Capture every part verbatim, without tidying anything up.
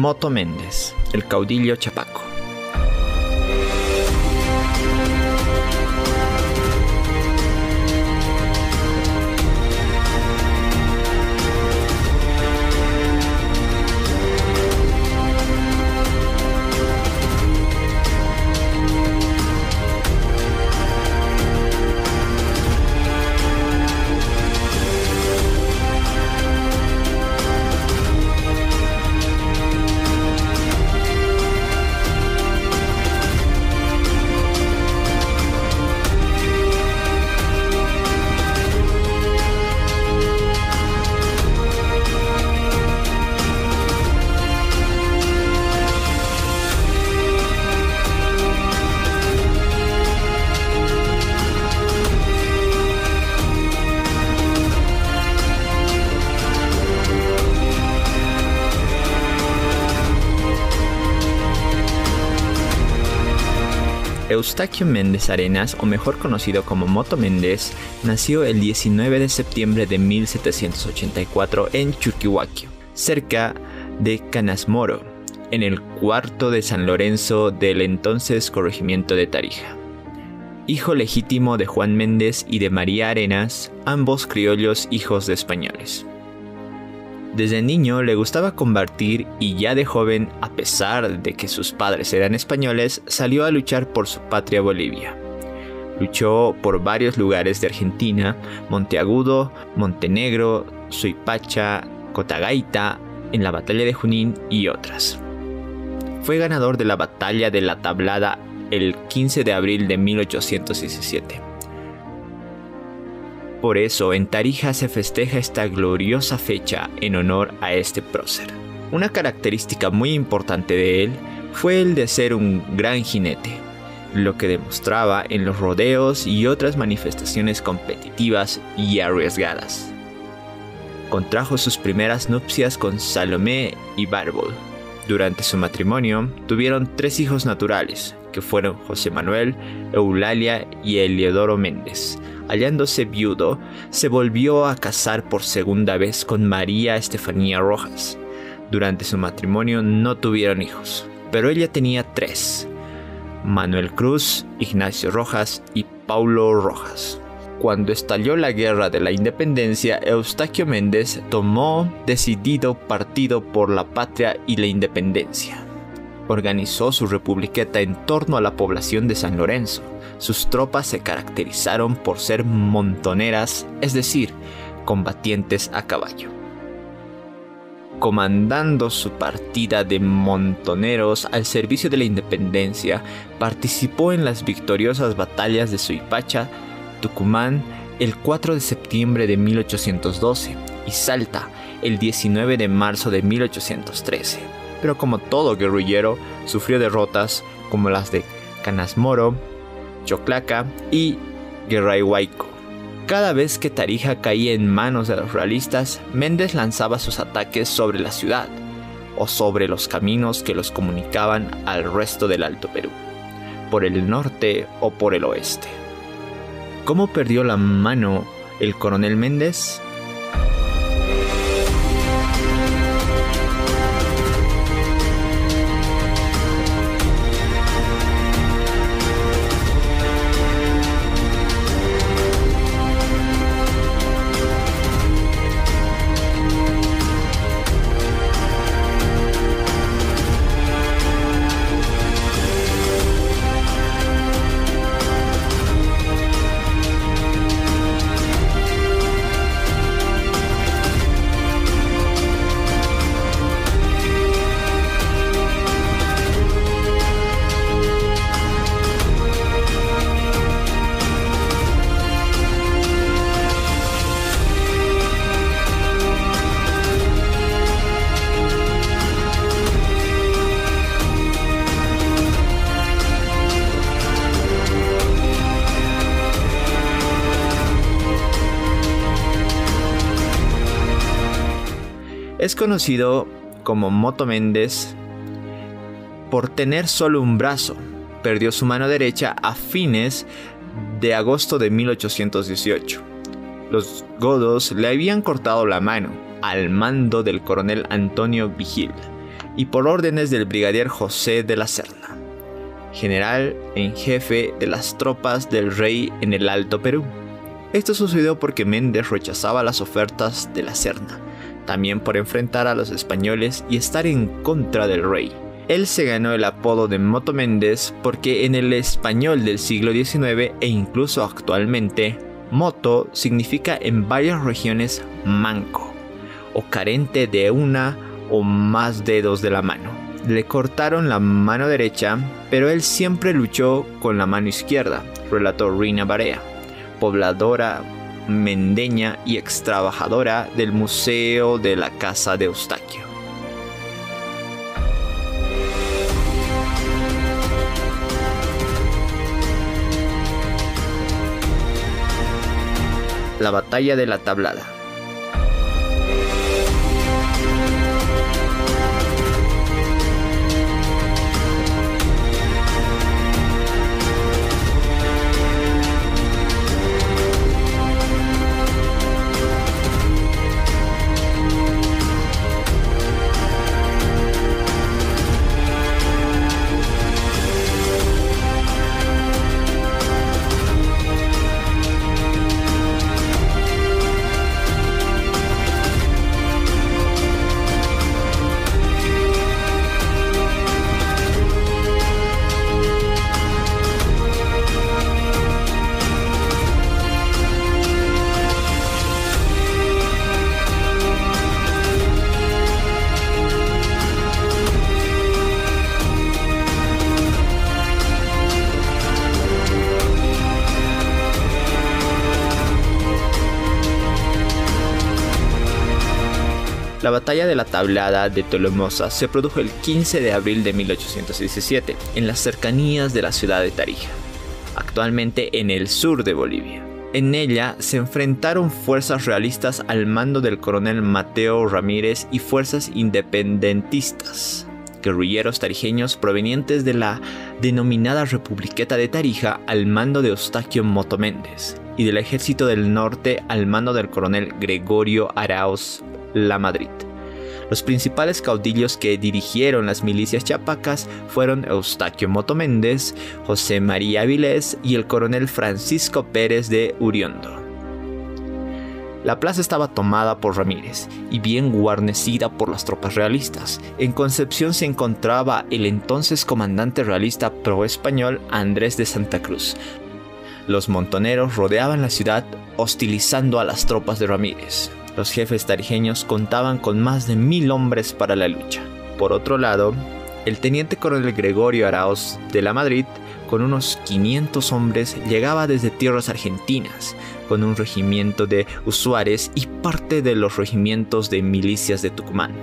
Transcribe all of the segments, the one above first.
Moto Méndez, el caudillo chapaco. Eustaquio Méndez Arenas, o mejor conocido como Moto Méndez, nació el diecinueve de septiembre de mil setecientos ochenta y cuatro en Chuquihuaquio, cerca de Canasmoro, en el cuarto de San Lorenzo del entonces corregimiento de Tarija. Hijo legítimo de Juan Méndez y de María Arenas, ambos criollos hijos de españoles. Desde niño le gustaba combatir y ya de joven, a pesar de que sus padres eran españoles, salió a luchar por su patria Bolivia. Luchó por varios lugares de Argentina: Monteagudo, Montenegro, Suipacha, Cotagaita, en la batalla de Junín y otras. Fue ganador de la batalla de la Tablada el quince de abril de mil ochocientos diecisiete. Por eso en Tarija se festeja esta gloriosa fecha en honor a este prócer. Una característica muy importante de él fue el de ser un gran jinete, lo que demostraba en los rodeos y otras manifestaciones competitivas y arriesgadas. Contrajo sus primeras nupcias con Salomé y Bárbol. Durante su matrimonio tuvieron tres hijos naturales, que fueron José Manuel, Eulalia y Eliodoro Méndez. Hallándose viudo, se volvió a casar por segunda vez con María Estefanía Rojas. Durante su matrimonio no tuvieron hijos, pero ella tenía tres: Manuel Cruz, Ignacio Rojas y Paulo Rojas. Cuando estalló la Guerra de la Independencia, Eustaquio Méndez tomó decidido partido por la patria y la independencia. Organizó su republiqueta en torno a la población de San Lorenzo. Sus tropas se caracterizaron por ser montoneras, es decir, combatientes a caballo. Comandando su partida de montoneros al servicio de la independencia, participó en las victoriosas batallas de Suipacha, Tucumán, el cuatro de septiembre de mil ochocientos doce y Salta, el diecinueve de marzo de mil ochocientos trece. Pero como todo guerrillero, sufrió derrotas como las de Canasmoro, Choclaca y Guerrayhuayco. Cada vez que Tarija caía en manos de los realistas, Méndez lanzaba sus ataques sobre la ciudad o sobre los caminos que los comunicaban al resto del Alto Perú, por el norte o por el oeste. ¿Cómo perdió la mano el coronel Méndez? Es conocido como Moto Méndez por tener solo un brazo. Perdió su mano derecha a fines de agosto de mil ochocientos dieciocho. Los godos le habían cortado la mano al mando del coronel Antonio Vigil y por órdenes del brigadier José de la Serna, general en jefe de las tropas del rey en el Alto Perú. Esto sucedió porque Méndez rechazaba las ofertas de la Serna, también por enfrentar a los españoles y estar en contra del rey. Él se ganó el apodo de Moto Méndez porque en el español del siglo diecinueve e incluso actualmente, moto significa en varias regiones manco o carente de una o más dedos de la mano. Le cortaron la mano derecha, pero él siempre luchó con la mano izquierda, relató Rina Barea, pobladora mendeña y ex trabajadora del Museo de la Casa de Eustaquio. La batalla de la Tablada. La batalla de la Tablada de Tolomosa se produjo el quince de abril de mil ochocientos diecisiete en las cercanías de la ciudad de Tarija, actualmente en el sur de Bolivia. En ella se enfrentaron fuerzas realistas al mando del coronel Mateo Ramírez y fuerzas independentistas, guerrilleros tarijeños provenientes de la denominada Republiqueta de Tarija al mando de Eustaquio Moto Méndez y del Ejército del Norte al mando del coronel Gregorio Arauz Lamadrid. Los principales caudillos que dirigieron las milicias chiapacas fueron Eustaquio Moto Méndez, José María Avilés y el coronel Francisco Pérez de Uriondo. La plaza estaba tomada por Ramírez y bien guarnecida por las tropas realistas. En Concepción se encontraba el entonces comandante realista pro-español Andrés de Santa Cruz. Los montoneros rodeaban la ciudad hostilizando a las tropas de Ramírez. Los jefes tarijeños contaban con más de mil hombres para la lucha. Por otro lado, el teniente coronel Gregorio Arauz de Lamadrid, con unos quinientos hombres, llegaba desde tierras argentinas, con un regimiento de usuarios y parte de los regimientos de milicias de Tucumán.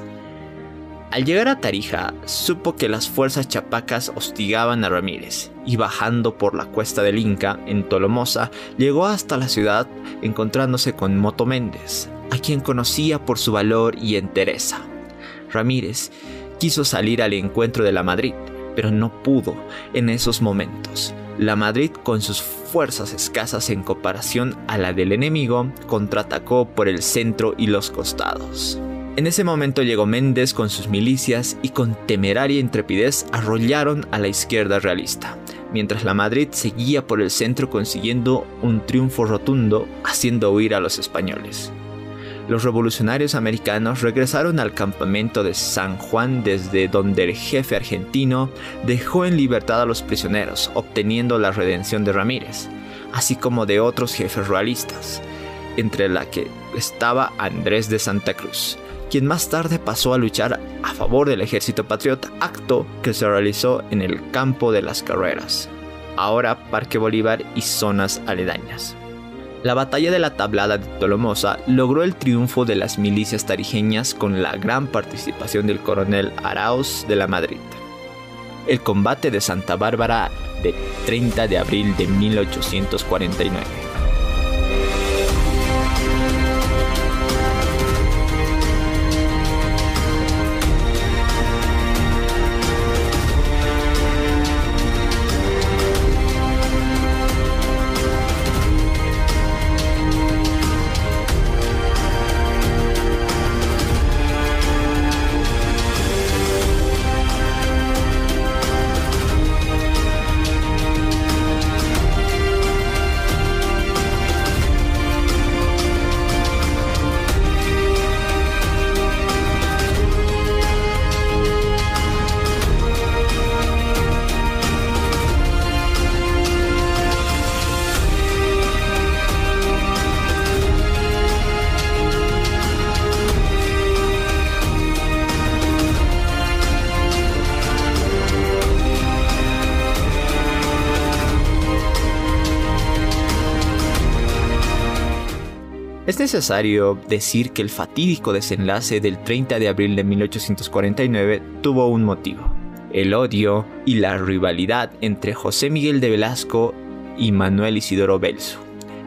Al llegar a Tarija, supo que las fuerzas chapacas hostigaban a Ramírez, y bajando por la cuesta del Inca, en Tolomosa, llegó hasta la ciudad encontrándose con Moto Méndez, a quien conocía por su valor y entereza. Ramírez quiso salir al encuentro de Lamadrid, pero no pudo en esos momentos. Lamadrid, con sus fuerzas escasas en comparación a la del enemigo, contraatacó por el centro y los costados. En ese momento llegó Méndez con sus milicias y con temeraria intrepidez arrollaron a la izquierda realista, mientras Lamadrid seguía por el centro consiguiendo un triunfo rotundo, haciendo huir a los españoles. Los revolucionarios americanos regresaron al campamento de San Juan, desde donde el jefe argentino dejó en libertad a los prisioneros, obteniendo la redención de Ramírez, así como de otros jefes realistas, entre la que estaba Andrés de Santa Cruz, quien más tarde pasó a luchar a favor del ejército patriota, acto que se realizó en el campo de las Carreras, ahora Parque Bolívar y zonas aledañas. La batalla de la Tablada de Tolomosa logró el triunfo de las milicias tarijeñas con la gran participación del coronel Arauz de Lamadrid. El combate de Santa Bárbara del treinta de abril de mil ochocientos cuarenta y nueve. Es necesario decir que el fatídico desenlace del treinta de abril de mil ochocientos cuarenta y nueve tuvo un motivo: el odio y la rivalidad entre José Miguel de Velasco y Manuel Isidoro Belzu.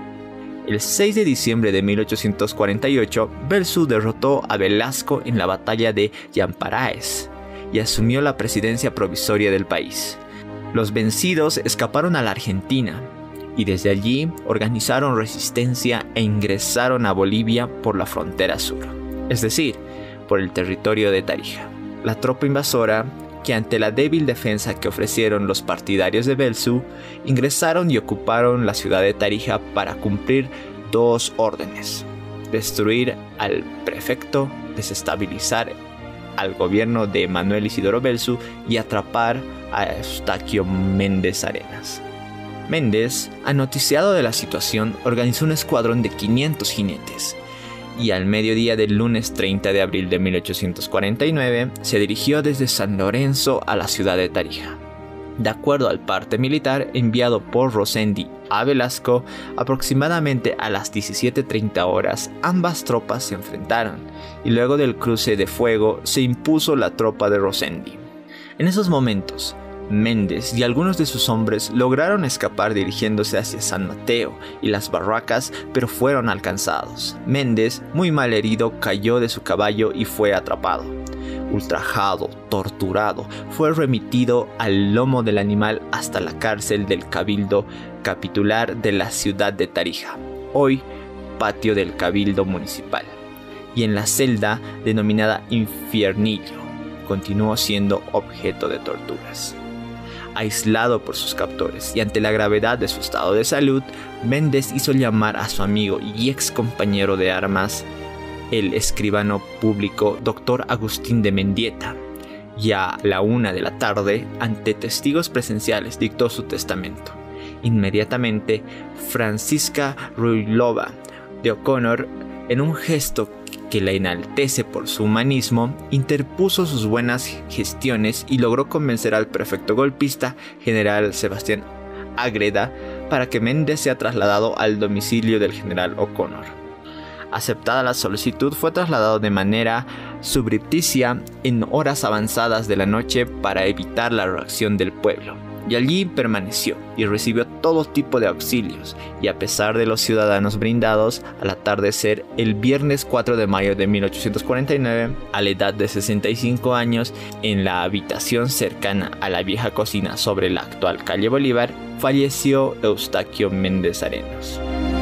El seis de diciembre de mil ochocientos cuarenta y ocho, Belzu derrotó a Velasco en la batalla de Yamparaes y asumió la presidencia provisoria del país. Los vencidos escaparon a la Argentina y desde allí organizaron resistencia e ingresaron a Bolivia por la frontera sur, es decir, por el territorio de Tarija. La tropa invasora, que ante la débil defensa que ofrecieron los partidarios de Belzu, ingresaron y ocuparon la ciudad de Tarija para cumplir dos órdenes: destruir al prefecto, desestabilizar al gobierno de Manuel Isidoro Belzu y atrapar a Eustaquio Méndez Arenas. Méndez, anoticiado de la situación, organizó un escuadrón de quinientos jinetes y al mediodía del lunes treinta de abril de mil ochocientos cuarenta y nueve se dirigió desde San Lorenzo a la ciudad de Tarija. De acuerdo al parte militar enviado por Rossendi a Velasco, aproximadamente a las diecisiete treinta horas ambas tropas se enfrentaron y luego del cruce de fuego se impuso la tropa de Rossendi. En esos momentos, Méndez y algunos de sus hombres lograron escapar dirigiéndose hacia San Mateo y las barracas, pero fueron alcanzados. Méndez, muy mal herido, cayó de su caballo y fue atrapado. Ultrajado, torturado, fue remitido al lomo del animal hasta la cárcel del Cabildo Capitular de la ciudad de Tarija, hoy patio del Cabildo Municipal, y en la celda denominada Infiernillo continuó siendo objeto de torturas. Aislado por sus captores y ante la gravedad de su estado de salud, Méndez hizo llamar a su amigo y ex compañero de armas, el escribano público doctor Agustín de Mendieta, y a la una de la tarde, ante testigos presenciales, dictó su testamento. Inmediatamente, Francisca Ruilova de O'Connor, en un gesto que la enaltece por su humanismo, interpuso sus buenas gestiones y logró convencer al prefecto golpista, general Sebastián Ágreda, para que Méndez sea trasladado al domicilio del general O'Connor. Aceptada la solicitud, fue trasladado de manera subrepticia en horas avanzadas de la noche para evitar la reacción del pueblo, y allí permaneció y recibió todo tipo de auxilios, y a pesar de los ciudadanos brindados, al atardecer el viernes cuatro de mayo de mil ochocientos cuarenta y nueve, a la edad de sesenta y cinco años, en la habitación cercana a la vieja cocina sobre la actual calle Bolívar, falleció Eustaquio Méndez Arenas.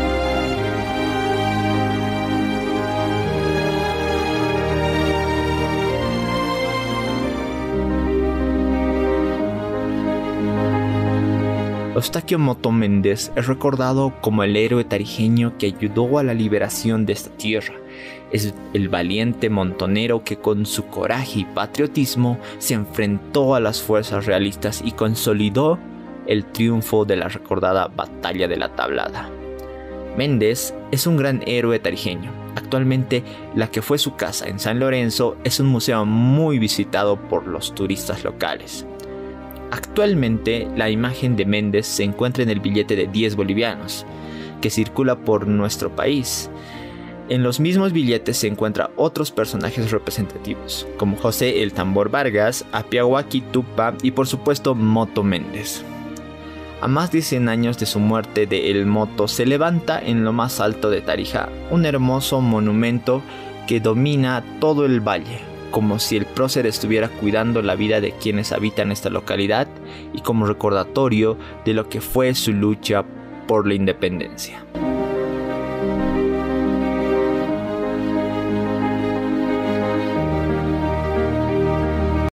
Eustaquio Moto Méndez es recordado como el héroe tarijeño que ayudó a la liberación de esta tierra. Es el valiente montonero que con su coraje y patriotismo se enfrentó a las fuerzas realistas y consolidó el triunfo de la recordada Batalla de la Tablada. Méndez es un gran héroe tarijeño. Actualmente, la que fue su casa en San Lorenzo es un museo muy visitado por los turistas locales. Actualmente, la imagen de Méndez se encuentra en el billete de diez bolivianos, que circula por nuestro país. En los mismos billetes se encuentran otros personajes representativos, como José el Tambor Vargas, Apiahuaki Tupa y por supuesto Moto Méndez. A más de cien años de su muerte de El Moto, se levanta en lo más alto de Tarija un hermoso monumento que domina todo el valle, como si el prócer estuviera cuidando la vida de quienes habitan esta localidad y como recordatorio de lo que fue su lucha por la independencia.